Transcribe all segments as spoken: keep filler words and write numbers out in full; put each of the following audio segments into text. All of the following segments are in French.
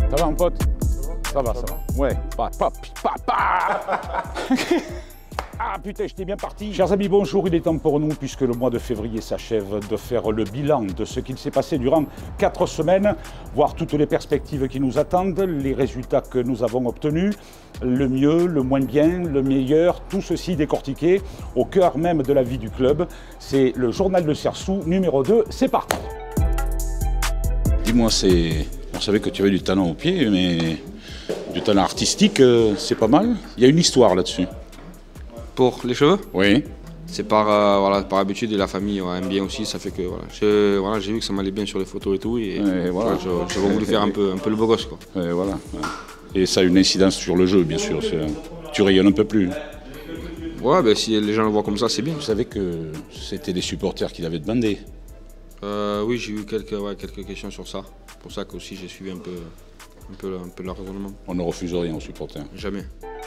Ça va mon pote? Ça va, ça va. Ouais. Pa, pa, pa, pa. Ah putain, j'étais bien parti. Chers amis, bonjour, il est temps pour nous, puisque le mois de février s'achève, de faire le bilan de ce qu'il s'est passé durant quatre semaines, voir toutes les perspectives qui nous attendent, les résultats que nous avons obtenus, le mieux, le moins bien, le meilleur, tout ceci décortiqué au cœur même de la vie du club. C'est le journal de Cersou numéro deux, c'est parti. Dis-moi, c'est... on savait que tu avais du talent au pied, mais du talent artistique, c'est pas mal. Il y a une histoire là-dessus. Pour les cheveux? Oui. C'est par, euh, voilà, par habitude et la famille ouais, aime bien aussi, ça fait que voilà, j'ai voilà, vu que ça m'allait bien sur les photos et tout, et, et voilà. j'ai voulu faire un peu, un peu le beau gosse. Quoi. Et, voilà. Et ça a une incidence sur le jeu, bien sûr, tu rayonnes un peu plus. Ouais, ben, si les gens le voient comme ça, c'est bien. Vous savez que c'était des supporters qui l'avaient demandé. euh, Oui, j'ai eu quelques, ouais, quelques questions sur ça, c'est pour ça que aussi j'ai suivi un peu, un peu, un peu leur raisonnement. On ne refuse rien aux supporters. Jamais.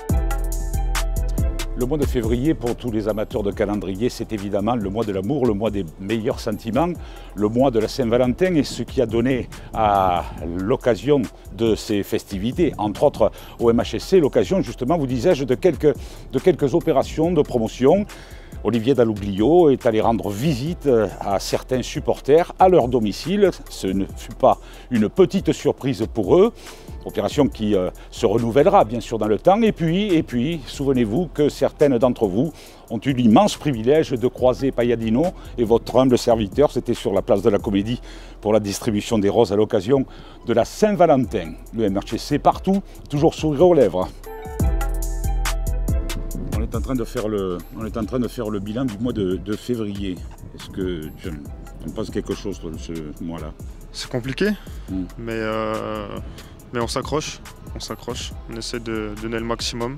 Le mois de février, pour tous les amateurs de calendrier, c'est évidemment le mois de l'amour, le mois des meilleurs sentiments, le mois de la Saint-Valentin, et ce qui a donné à l'occasion de ces festivités, entre autres au M H S C, l'occasion justement, vous disais-je, de quelques, de quelques opérations de promotion. Olivier Dalloglio est allé rendre visite à certains supporters à leur domicile. Ce ne fut pas une petite surprise pour eux. Opération qui euh, se renouvellera bien sûr dans le temps. Et puis, et puis souvenez-vous que certaines d'entre vous ont eu l'immense privilège de croiser Payadino et votre humble serviteur. C'était sur la place de la Comédie pour la distribution des roses à l'occasion de la Saint-Valentin. Le M H S C partout, toujours sourire aux lèvres. On est en train de faire le, on est en train de faire le bilan du mois de, de février. Est-ce que tu en penses quelque chose de ce mois-là? C'est compliqué, mm. mais, euh, mais on s'accroche, on s'accroche, on essaie de donner le maximum.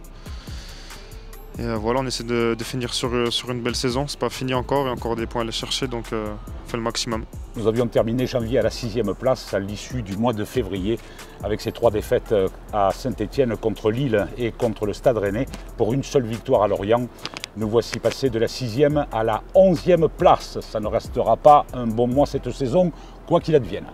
Et euh, voilà, on essaie de, de finir sur, sur une belle saison. C'est pas fini encore, il y a encore des points à aller chercher, donc euh, on fait le maximum. Nous avions terminé janvier à la sixième place à l'issue du mois de février avec ces trois défaites à Saint-Étienne contre Lille et contre le Stade Rennais pour une seule victoire à Lorient. Nous voici passés de la sixième à la onzième place. Ça ne restera pas un bon mois cette saison, quoi qu'il advienne.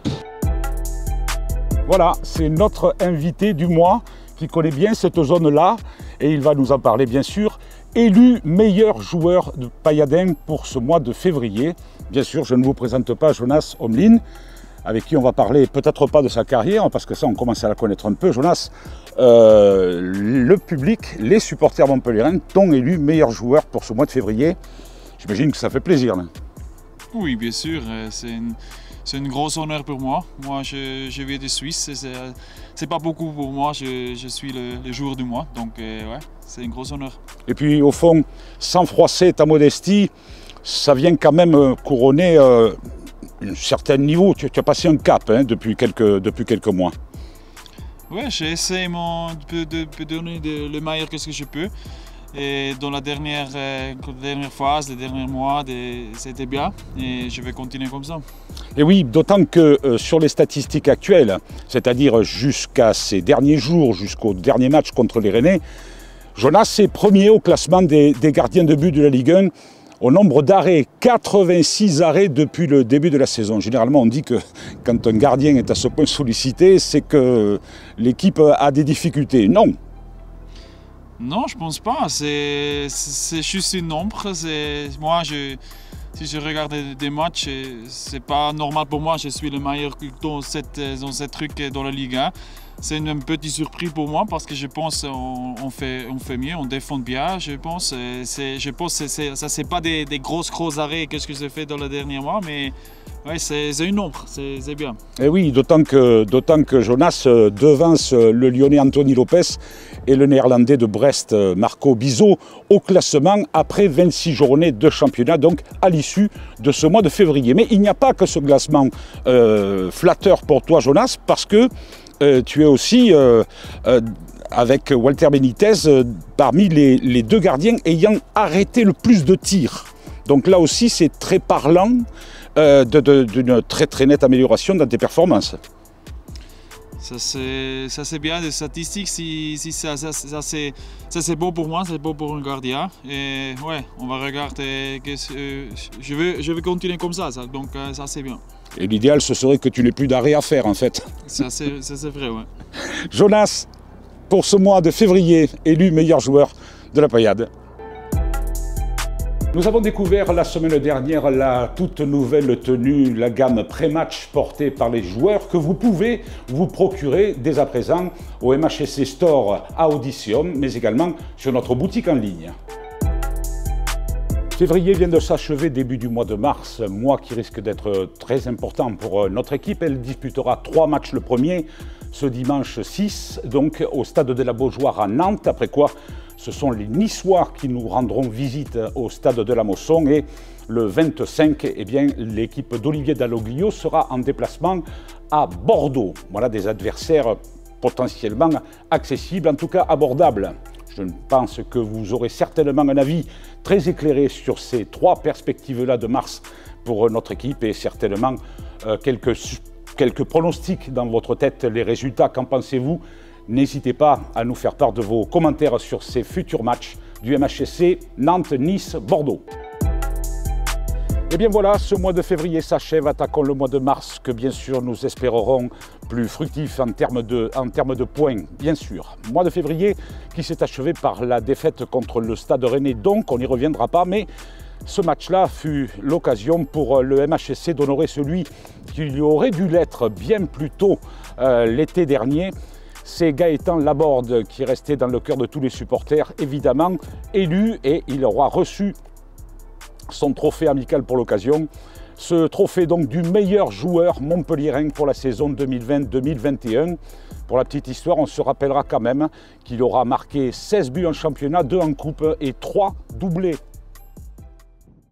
Voilà, c'est notre invité du mois qui connaît bien cette zone-là et il va nous en parler bien sûr. Élu meilleur joueur de Payadin pour ce mois de février. Bien sûr, je ne vous présente pas Jonas Omlin, avec qui on va parler peut-être pas de sa carrière, parce que ça on commence à la connaître un peu. Jonas, euh, le public, les supporters montpelliérains t'ont élu meilleur joueur pour ce mois de février. J'imagine que ça fait plaisir. Là. Oui, bien sûr, c'est une, c'est une grosse honneur pour moi. Moi, je, je viens de Suisse, c'est pas beaucoup pour moi, je, je suis le, le joueur du mois, donc euh, ouais, c'est une grosse honneur. Et puis au fond, sans froisser ta modestie, ça vient quand même couronner euh, un certain niveau. Tu, tu as passé un cap hein, depuis, quelques, depuis quelques mois. Oui, j'essaie de, de, de donner de, le meilleur que ce que je peux. Et dans la dernière, euh, dernière phase, les derniers mois, c'était bien et je vais continuer comme ça. Et oui, d'autant que euh, sur les statistiques actuelles, c'est-à-dire jusqu'à ces derniers jours, jusqu'au dernier match contre les Rennais, Jonas est premier au classement des, des gardiens de but de la Ligue un au nombre d'arrêts, quatre-vingt-six arrêts depuis le début de la saison. Généralement, on dit que quand un gardien est à ce point sollicité, c'est que l'équipe a des difficultés. Non. Non, je pense pas. C'est juste un nombre. Moi, je, si je regarde des matchs, c'est pas normal pour moi. Je suis le meilleur dans cette, dans cette truc dans la Ligue un. C'est une petite surprise pour moi parce que je pense qu'on on fait, on fait mieux, on défend bien, je pense. Je pense que ça, c'est pas des, des grosses, gros arrêts que ce que j'ai fait dans le dernier mois, mais ouais, c'est une nombre, c'est bien. Et oui, d'autant que, d'autant que Jonas devance le Lyonnais Anthony Lopez et le Néerlandais de Brest Marco Bizot au classement après vingt-six journées de championnat, donc à l'issue de ce mois de février. Mais il n'y a pas que ce classement euh, flatteur pour toi, Jonas, parce que Euh, tu es aussi, euh, euh, avec Walter Benitez, euh, parmi les, les deux gardiens ayant arrêté le plus de tirs. Donc là aussi, c'est très parlant euh, d'une très très nette amélioration dans tes performances. Ça c'est bien, des statistiques, si, si ça, ça, ça c'est bon pour moi, c'est bon pour un gardien. Et ouais, on va regarder, que, euh, je, veux, je veux continuer comme ça, ça donc euh, ça c'est bien. Et l'idéal, ce serait que tu n'aies plus d'arrêt à faire, en fait. Ça, c'est vrai, ouais. Jonas, pour ce mois de février, élu meilleur joueur de la Payade. Nous avons découvert la semaine dernière la toute nouvelle tenue, la gamme pré-match portée par les joueurs que vous pouvez vous procurer dès à présent au M H S C Store à Audicium, mais également sur notre boutique en ligne. Février vient de s'achever, début du mois de mars, mois qui risque d'être très important pour notre équipe. Elle disputera trois matchs. Le premier, ce dimanche six, donc au stade de la Beaujoire à Nantes, après quoi ce sont les Niçois qui nous rendront visite au stade de la Mosson, et le vingt-cinq, eh bien, l'équipe d'Olivier Dalloglio sera en déplacement à Bordeaux. Voilà des adversaires potentiellement accessibles, en tout cas abordables. Je pense que vous aurez certainement un avis très éclairé sur ces trois perspectives-là de mars pour notre équipe, et certainement euh, quelques, quelques pronostics dans votre tête, les résultats, qu'en pensez-vous? N'hésitez pas à nous faire part de vos commentaires sur ces futurs matchs du M H S C Nantes, Nice, Bordeaux. Et bien voilà, ce mois de février s'achève, attaquons le mois de mars que bien sûr nous espérerons plus fructif en termes de, en termes de points, bien sûr. Mois de février qui s'est achevé par la défaite contre le Stade Rennais, donc on n'y reviendra pas, mais ce match-là fut l'occasion pour le M H S C d'honorer celui qui lui aurait dû l'être bien plus tôt euh, l'été dernier. C'est Gaëtan Laborde qui est resté dans le cœur de tous les supporters, évidemment élu, et il aura reçu son trophée amical pour l'occasion. Ce trophée donc du meilleur joueur montpelliérain pour la saison deux mille vingt deux mille vingt et un. Pour la petite histoire, on se rappellera quand même qu'il aura marqué seize buts en championnat, deux en coupe et trois doublés